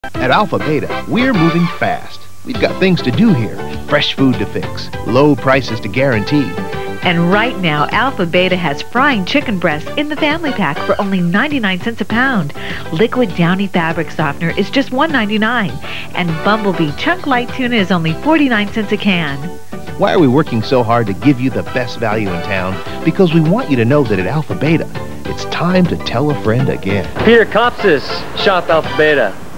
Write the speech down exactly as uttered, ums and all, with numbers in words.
At Alpha Beta, we're moving fast. We've got things to do here. Fresh food to fix, low prices to guarantee. And right now, Alpha Beta has frying chicken breasts in the family pack for only ninety-nine cents a pound. Liquid Downy fabric softener is just one ninety-nine. And Bumblebee Chunk Light Tuna is only forty-nine cents a can. Why are we working so hard to give you the best value in town? Because we want you to know that at Alpha Beta, it's time to tell a friend again. Peter Kopsis, Shop Alpha Beta.